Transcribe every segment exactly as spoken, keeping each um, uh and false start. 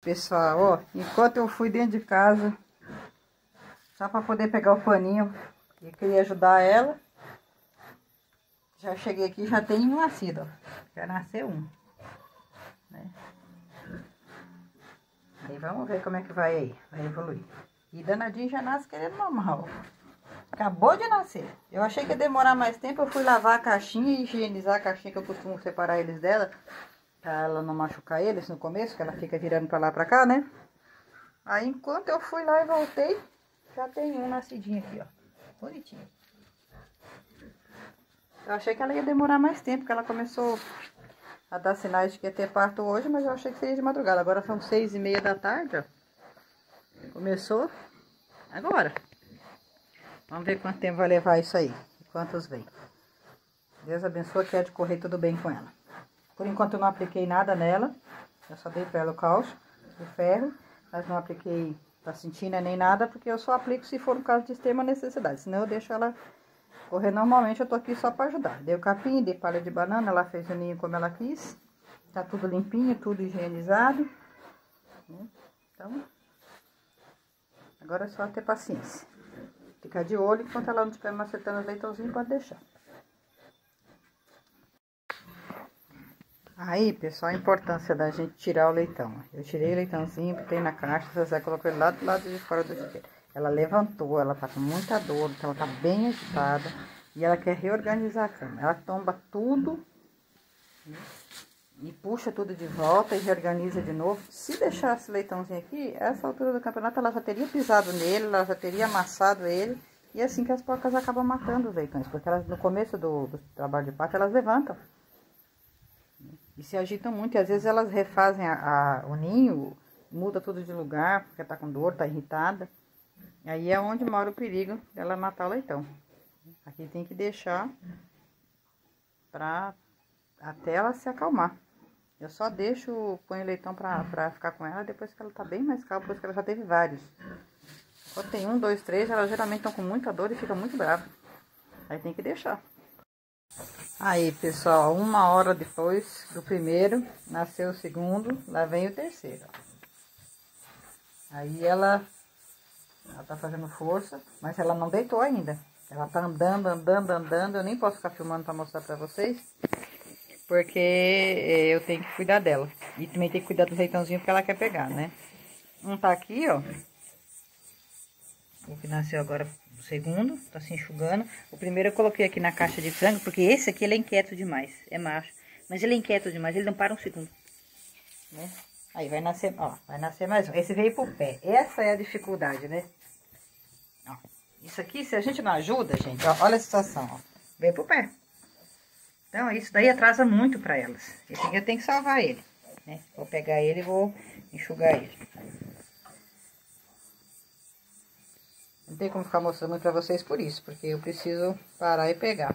Pessoal, ó, enquanto eu fui dentro de casa, só para poder pegar o paninho e queria ajudar ela, já cheguei aqui, já tem um nascido, ó. Já nasceu um, né? Aí vamos ver como é que vai aí, vai evoluir. E danadinho já nasce querendo normal. Acabou de nascer. Eu achei que ia demorar mais tempo, eu fui lavar a caixinha e higienizar a caixinha que eu costumo separar eles dela, pra ela não machucar eles no começo, que ela fica virando pra lá pra cá, né? Aí enquanto eu fui lá e voltei, já tem um nascidinho aqui, ó. Bonitinho. Eu achei que ela ia demorar mais tempo, porque ela começou a dar sinais de que ia ter parto hoje, mas eu achei que seria de madrugada. Agora são seis e meia da tarde, ó. Começou agora. Vamos ver quanto tempo vai levar isso aí. Quantos vem. Deus abençoe, que é de correr tudo bem com ela. Por enquanto eu não apliquei nada nela. Eu só dei pra ela o cálcio, o ferro. Mas não apliquei placentina nem nada, porque eu só aplico se for um caso de extrema necessidade. Senão eu deixo ela correr normalmente. Eu tô aqui só pra ajudar. Dei o capim, dei palha de banana. Ela fez o ninho como ela quis. Tá tudo limpinho, tudo higienizado. Então, agora é só ter paciência. Ficar de olho, enquanto ela não estiver macetando os leitãozinhos, pode deixar. Aí, pessoal, a importância da gente tirar o leitão. Eu tirei o leitãozinho, botei na caixa, o Zé colocou ele lá do lado de fora do chiqueiro. Ela levantou, ela tá com muita dor, então ela tá bem agitada. E ela quer reorganizar a cama. Ela tomba tudo, né, e puxa tudo de volta e reorganiza de novo. Se deixasse o leitãozinho aqui, essa altura do campeonato ela já teria pisado nele, ela já teria amassado ele. E é assim que as porcas acabam matando os leitões, porque elas no começo do, do trabalho de parto elas levantam e se agitam muito, e às vezes elas refazem a, a, o ninho, muda tudo de lugar, porque tá com dor, tá irritada. Aí é onde mora o perigo dela matar o leitão. Aqui tem que deixar pra até ela se acalmar. Eu só deixo, ponho o leitão pra, pra ficar com ela depois que ela tá bem mais calma, depois que ela já teve vários. Quando tem um, dois, três, elas geralmente estão com muita dor e ficam muito bravas. Aí tem que deixar. Aí, pessoal, uma hora depois do primeiro, nasceu o segundo, lá vem o terceiro. Aí ela, ela tá fazendo força, mas ela não deitou ainda. Ela tá andando, andando, andando. Eu nem posso ficar filmando pra mostrar pra vocês, porque eu tenho que cuidar dela. E também tem que cuidar do leitãozinho porque ela quer pegar, né? Um tá aqui, ó. O que nasceu agora, o segundo, tá se enxugando. O primeiro eu coloquei aqui na caixa de frango, porque esse aqui ele é inquieto demais, é macho. Mas ele é inquieto demais, ele não para um segundo, né? Aí vai nascer, ó, vai nascer mais um. Esse veio pro pé, essa é a dificuldade, né? Ó, isso aqui, se a gente não ajuda, gente, ó, olha a situação, ó, veio pro pé. Então, isso daí atrasa muito pra elas. Esse aqui eu tenho que salvar ele, né? Vou pegar ele e vou enxugar ele. Não tem como ficar mostrando muito pra vocês por isso, porque eu preciso parar e pegar.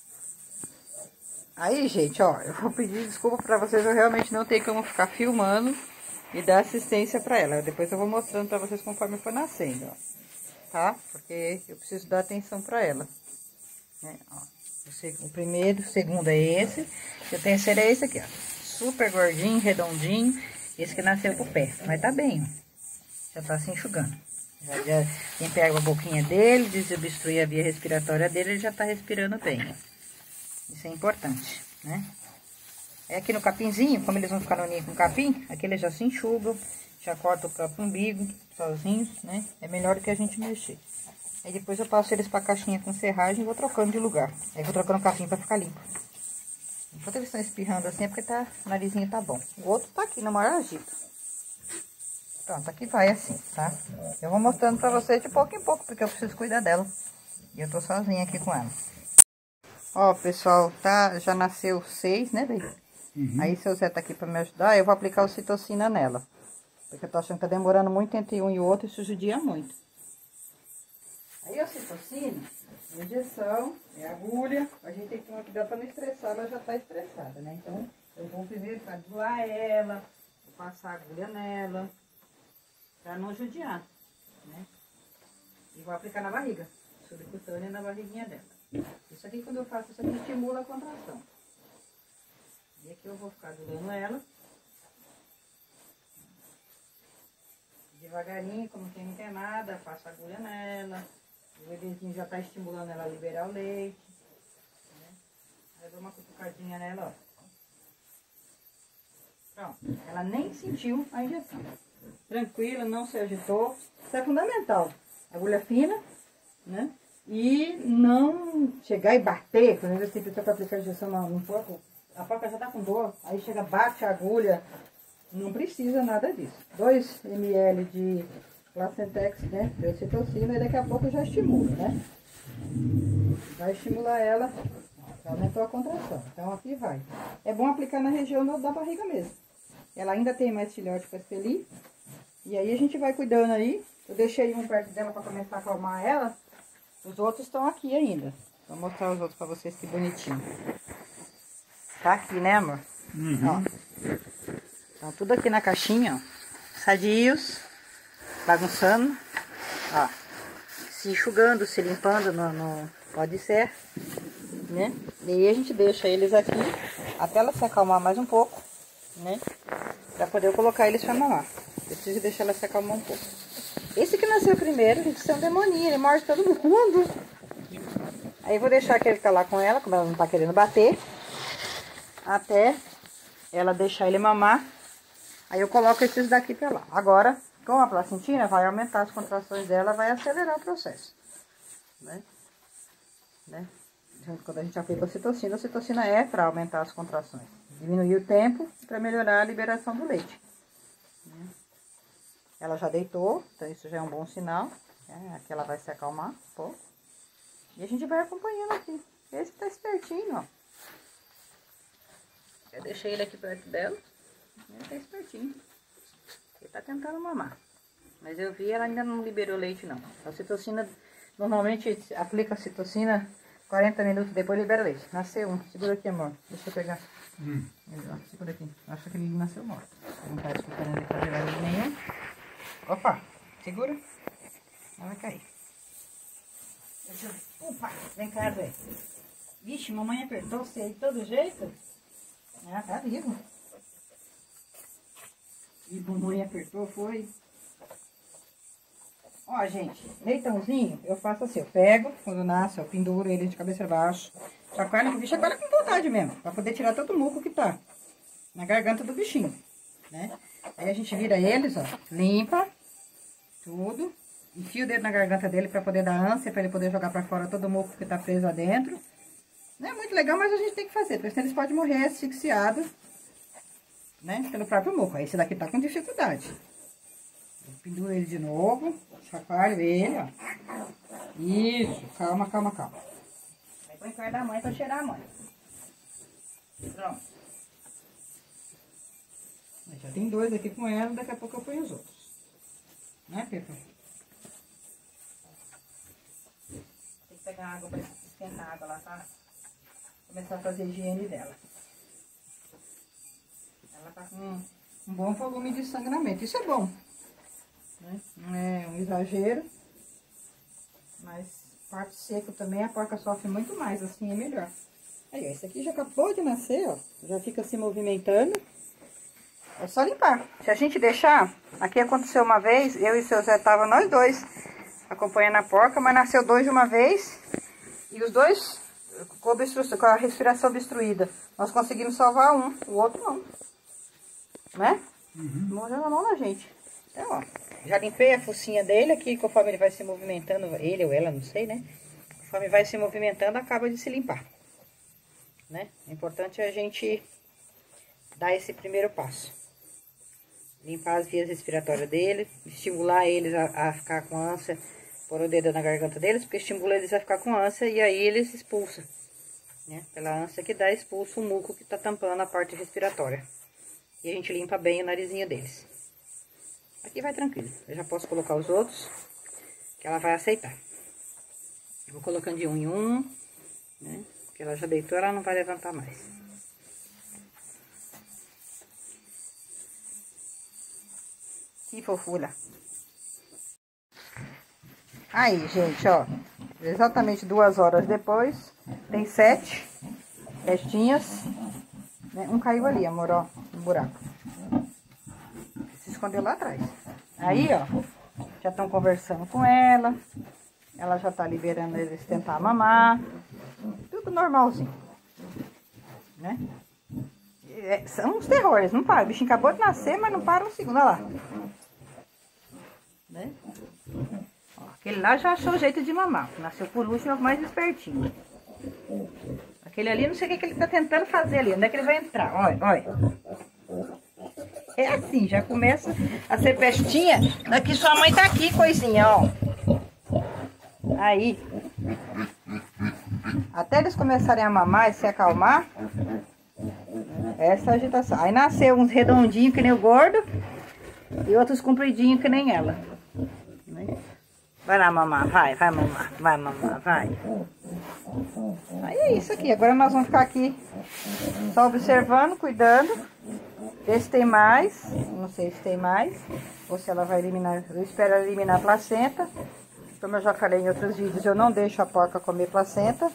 Aí, gente, ó, eu vou pedir desculpa pra vocês, eu realmente não tenho como ficar filmando e dar assistência pra ela. Depois eu vou mostrando pra vocês conforme for nascendo, ó, tá? Porque eu preciso dar atenção pra ela, né? Ó, o primeiro, o segundo é esse, e o terceiro é esse aqui, ó. Super gordinho, redondinho, esse que nasceu pro pé, mas tá bem, ó. Já tá se enxugando. Já, já, quem pega a boquinha dele, desobstruir a via respiratória dele, ele já tá respirando bem, ó. Isso é importante, né? É aqui no capinzinho, como eles vão ficar no ninho com capim, aqui eles já se enxugam, já cortam o próprio umbigo, sozinhos, né? É melhor do que a gente mexer. Aí depois eu passo eles pra caixinha com serragem e vou trocando de lugar. Aí vou trocando o capim pra ficar limpo. Enquanto eles estão espirrando assim, é porque tá, o narizinho tá bom. O outro tá aqui no maior agito. Pronto, aqui vai assim, tá? Eu vou mostrando pra vocês de pouco em pouco, porque eu preciso cuidar dela. E eu tô sozinha aqui com ela. Ó, pessoal, tá, já nasceu seis, né, Bey? Uhum. Aí, seu Zé tá aqui pra me ajudar, eu vou aplicar o citocina nela. Porque eu tô achando que tá demorando muito entre um e outro, isso judia muito. Aí, a citocina, é injeção, é agulha. A gente tem que tomar cuidado pra não estressar, ela já tá estressada, né? Então, eu vou primeiro adular ela, vou passar agulha nela, pra não judiar, né? E vou aplicar na barriga, subcutânea na barriguinha dela. Isso aqui, quando eu faço isso aqui, estimula a contração. E aqui eu vou ficar adulando ela. Devagarinho, como quem não quer nada, passa a agulha nela. O bebezinho já tá estimulando ela a liberar o leite. Né? Aí eu dou uma cutucadinha nela, ó. Pronto. Ela nem sentiu a injeção. Tranquila, não se agitou. Isso é fundamental. Agulha fina, né? E não chegar e bater. Quando você tem pessoa que aplicar a injeção no porco, a porca já tá com dor. Aí chega, bate a agulha. Não precisa nada disso. dois mililitros de Placentex, né? De ocitocina, e daqui a pouco já estimula, né? Vai estimular ela, ó, aumentou a contração. Então aqui vai. É bom aplicar na região da barriga mesmo. Ela ainda tem mais filhote para expelir. E aí a gente vai cuidando aí. Eu deixei um perto dela para começar a acalmar ela. Os outros estão aqui ainda. Vou mostrar os outros para vocês, que bonitinho. Tá aqui, né, amor? Uhum. Ó. Então, tudo aqui na caixinha, ó. Sadios. Bagunçando. Ó. Se enxugando, se limpando no, no pode ser, né? E aí a gente deixa eles aqui até ela se acalmar mais um pouco, né? Pra poder colocar eles pra mamar. Eu preciso deixar ela se acalmar um pouco. Esse que nasceu primeiro, gente, isso é um demoninho, ele morde todo mundo. Aí eu vou deixar aquele ficar lá com ela, como ela não tá querendo bater, até ela deixar ele mamar. Aí eu coloco esses daqui pra lá. Agora, com a placentina, vai aumentar as contrações dela, vai acelerar o processo. Né? Né? Quando a gente aplica a ocitocina, a ocitocina é para aumentar as contrações. Diminuir o tempo para melhorar a liberação do leite. Né? Ela já deitou, então isso já é um bom sinal. Né? Aqui ela vai se acalmar um pouco. E a gente vai acompanhando aqui. Esse tá espertinho, ó. Eu deixei ele aqui perto dela. Ele tá espertinho. Ele tá tentando mamar. Mas eu vi, ela ainda não liberou leite, não. A ocitocina, normalmente aplica a ocitocina, quarenta minutos depois libera leite. Nasceu um. Segura aqui, amor. Deixa eu pegar. Hum. Segura aqui. Acho que ele nasceu morto. Não tá explicando ele pra gerar leite nenhum. Opa, segura. Ela vai cair. Deixa eu ver. Opa, vem cá, velho. Vixe, mamãe apertou você aí de todo jeito. Ah, tá vivo. E mamãe apertou, foi. Ó, gente, leitãozinho, eu faço assim, eu pego, quando nasce, eu penduro ele de cabeça baixo. Chacoalha, o bicho chacoalha com vontade mesmo, pra poder tirar todo o muco que tá na garganta do bichinho, né? Aí a gente vira eles, ó, limpa tudo, enfia o dedo na garganta dele pra poder dar ânsia, pra ele poder jogar pra fora todo o muco que tá preso lá dentro. Não é muito legal, mas a gente tem que fazer, porque senão eles podem morrer asfixiados, né, pelo próprio muco. Aí esse daqui tá com dificuldade. Eu penduro ele de novo, chacoalho ele, ó. Isso, calma, calma, calma. Aí põe perto da mãe pra cheirar a mãe. Pronto. Já tem dois aqui com ela, daqui a pouco eu ponho os outros. Né, Pepa? Tem que pegar água pra esquentar a água lá, tá? Começar a fazer a higiene dela. Ela tá com um, um bom volume de sangramento. Isso é bom. Né? Não é um exagero. Mas parto seco também, a porca sofre muito mais. Assim é melhor. Aí, ó, esse aqui já acabou de nascer, ó. Já fica se movimentando. É só limpar. Se a gente deixar... Aqui aconteceu uma vez, eu e o seu Zé estavam nós dois acompanhando a porca, mas nasceu dois de uma vez. E os dois... Com, com a respiração obstruída. Nós conseguimos salvar um, o outro não. Né? Uhum. Morreu na mão da gente. Então, ó. Já limpei a focinha dele aqui, conforme ele vai se movimentando, ele ou ela, não sei, né? Conforme vai se movimentando, acaba de se limpar. Né? O importante é a gente dar esse primeiro passo. Limpar as vias respiratórias dele, estimular eles a, a ficar com ânsia. Pôr o dedo na garganta deles, porque estimula eles a ficar com ânsia e aí eles expulsam, né? Pela ânsia que dá, expulsa o muco que tá tampando a parte respiratória. E a gente limpa bem o narizinho deles. Aqui vai tranquilo. Eu já posso colocar os outros, que ela vai aceitar. Eu vou colocando de um em um, né? Porque ela já deitou, ela não vai levantar mais. Que fofura. Aí, gente, ó, exatamente duas horas depois, tem sete restinhas, né? Um caiu ali, amor, ó, no buraco. Se escondeu lá atrás. Aí, ó, já estão conversando com ela. Ela já tá liberando eles tentar mamar. Tudo normalzinho, né? É, são uns terrores, não para. O bichinho acabou de nascer, mas não para um segundo, olha lá. Né? Ó, aquele lá já achou o jeito de mamar. Nasceu por último, é o mais espertinho. Aquele ali, não sei o que, que ele tá tentando fazer ali. Onde é que ele vai entrar? Olha, olha. É assim, já começa a ser pestinha. Daqui sua mãe tá aqui, coisinha, ó. Aí. Até eles começarem a mamar e se acalmar. Essa agitação. Aí nasceu uns redondinhos que nem o gordo. E outros compridinhos que nem ela. Vai lá mamar, vai, vai mamar, vai mamar, vai. Aí é isso aqui. Agora nós vamos ficar aqui só observando, cuidando. Ver se tem mais. Não sei se tem mais. Ou se ela vai eliminar. Eu espero ela eliminar a placenta. Como eu já falei em outros vídeos, eu não deixo a porca comer placenta.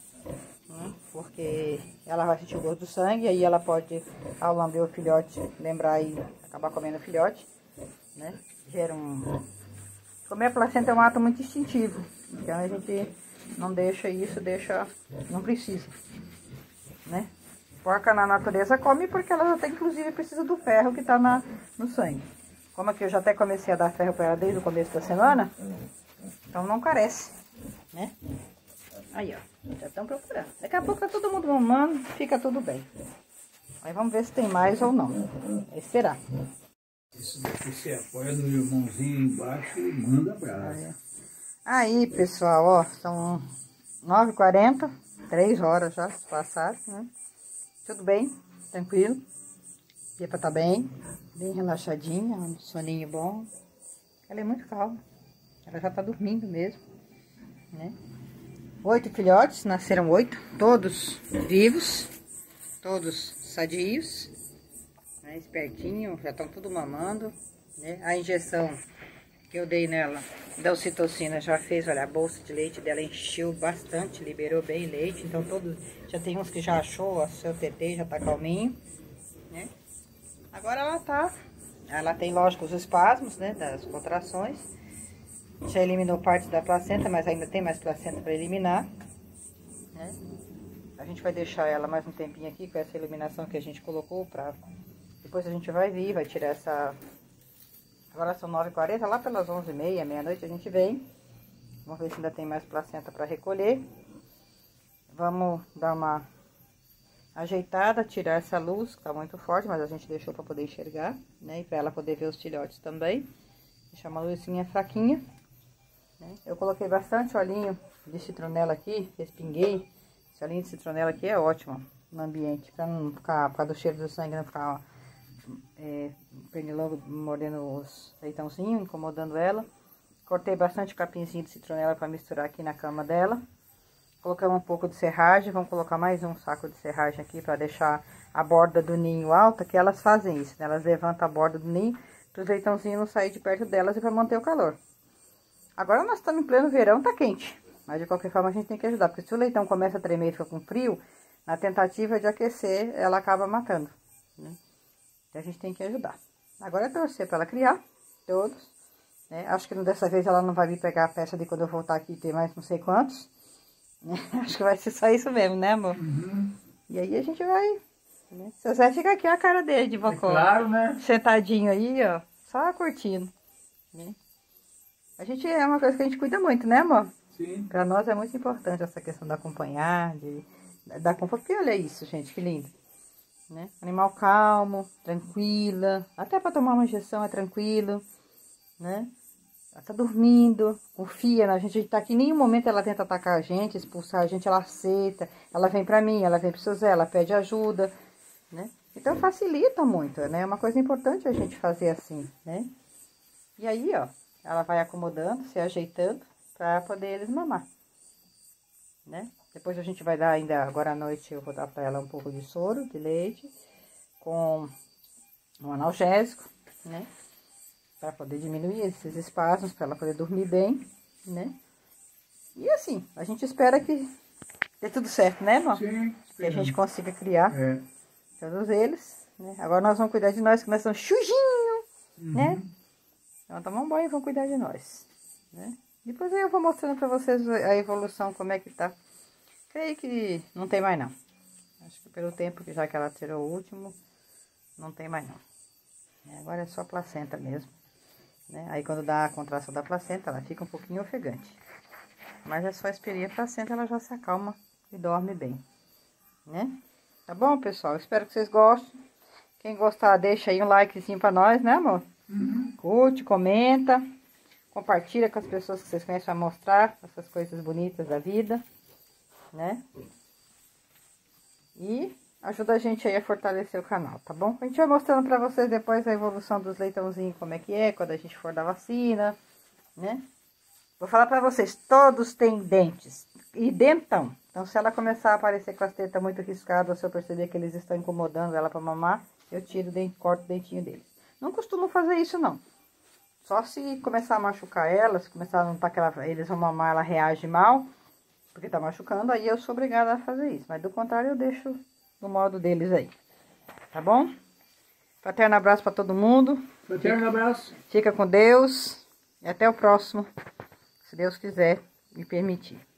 Porque ela vai sentir o gosto do sangue. Aí ela pode, ao lamber o filhote, lembrar e acabar comendo o filhote. Né? Gera um... Comer a placenta é um ato muito instintivo. Então a gente não deixa isso, deixa... Não precisa. Né? Porca na natureza come porque ela até inclusive precisa do ferro que está no sangue. Como aqui eu já até comecei a dar ferro para ela desde o começo da semana, então não carece, né? Aí, ó, já estão procurando. Daqui a pouco tá todo mundo mamando, fica tudo bem. Aí vamos ver se tem mais ou não. É esperar. Isso daqui você apoia no irmãozinho embaixo e manda brasa. Aí, pessoal, ó, são nove e quarenta, três horas já passaram, né? Tudo bem, tranquilo. Pepa tá bem, bem relaxadinha, um soninho bom. Ela é muito calma, ela já tá dormindo mesmo, né? Oito filhotes, nasceram oito, todos vivos, todos sadios, né? Espertinho, já estão tudo mamando, né? A injeção que eu dei nela da ocitocina já fez, olha, a bolsa de leite dela encheu bastante, liberou bem leite, então todos, já tem uns que já achou, o seu T T já tá calminho, né? Agora ela tá, ela tem lógico os espasmos, né, das contrações, já eliminou parte da placenta, mas ainda tem mais placenta para eliminar, né? A gente vai deixar ela mais um tempinho aqui com essa eliminação que a gente colocou, pra... depois a gente vai vir, vai tirar essa... Agora são nove e quarenta, lá pelas onze e meia, meia-noite a gente vem. Vamos ver se ainda tem mais placenta para recolher. Vamos dar uma ajeitada, tirar essa luz, que tá muito forte, mas a gente deixou para poder enxergar, né? E para ela poder ver os filhotes também. Deixar uma luzinha fraquinha, né? Eu coloquei bastante olhinho de citronela aqui, respinguei. Esse olhinho de citronela aqui é ótimo no ambiente, para não ficar, por causa do cheiro do sangue, não ficar... Ó, É, pernilongo mordendo os leitãozinhos, incomodando ela. Cortei bastante capinzinho de citronela para misturar aqui na cama dela. Colocamos um pouco de serragem, vamos colocar mais um saco de serragem aqui para deixar a borda do ninho alta, que elas fazem isso, né? Elas levantam a borda do ninho para os leitãozinhos não saírem de perto delas e para manter o calor. Agora nós estamos em pleno verão, tá quente, mas de qualquer forma a gente tem que ajudar, porque se o leitão começa a tremer e fica com frio, na tentativa de aquecer, ela acaba matando, né? A gente tem que ajudar. Agora é torcer para ela criar, todos, né? Acho que dessa vez ela não vai vir pegar a peça de quando eu voltar aqui ter mais não sei quantos, né? Acho que vai ser só isso mesmo, né, amor? Uhum. E aí a gente vai, né? Seu Zé fica aqui, ó, a cara dele de bocó. É claro, né? Sentadinho aí, ó, só curtindo, né? A gente, é uma coisa que a gente cuida muito, né, amor? Sim. Pra nós é muito importante essa questão da acompanhar, de, da conforto. Porque olha isso, gente, que lindo. Né? Animal calmo, tranquila, até para tomar uma injeção é tranquilo, né? Ela tá dormindo, confia na gente, a gente tá aqui, em nenhum momento ela tenta atacar a gente, expulsar a gente, ela aceita, ela vem para mim, ela vem pro seu Zé, ela pede ajuda, né? Então facilita muito, né? É uma coisa importante a gente fazer assim, né? E aí, ó, ela vai acomodando, se ajeitando para poder eles mamar, né? Depois a gente vai dar ainda, agora à noite eu vou dar para ela um pouco de soro de leite com um analgésico, né? Para poder diminuir esses espasmos, para ela poder dormir bem, né? E assim, a gente espera que dê tudo certo, né, irmão? Sim. Que a gente consiga criar é. todos eles, né? Agora nós vamos cuidar de nós, que nós somos chujinho, uhum. Né? Então, tomar um banho e vão cuidar de nós, né? Depois aí eu vou mostrando pra vocês a evolução, como é que tá. Creio que não tem mais, não. Acho que pelo tempo que já que ela tirou o último, não tem mais, não. Agora é só placenta mesmo, né? Aí, quando dá a contração da placenta, ela fica um pouquinho ofegante. Mas é só esperar a placenta, ela já se acalma e dorme bem, né? Tá bom, pessoal? Espero que vocês gostem. Quem gostar, deixa aí um likezinho pra nós, né, amor? Uhum. Curte, comenta, compartilha com as pessoas que vocês conhecem, pra mostrar essas coisas bonitas da vida, né? E ajuda a gente aí a fortalecer o canal, tá bom? A gente vai mostrando pra vocês depois a evolução dos leitãozinhos, como é que é, quando a gente for dar vacina, né? Vou falar pra vocês, todos têm dentes e dentão. Então, se ela começar a aparecer com as tetas muito riscadas, se eu perceber que eles estão incomodando ela pra mamar, eu tiro o dente, corto o dentinho deles. Não costumo fazer isso, não. Só se começar a machucar ela, se começar a notar que ela, eles vão mamar, ela reage mal, porque tá machucando, aí eu sou obrigada a fazer isso. Mas do contrário, eu deixo no modo deles aí. Tá bom? Fraterno abraço pra todo mundo. Fraterno abraço. Fica com Deus. E até o próximo, se Deus quiser me permitir.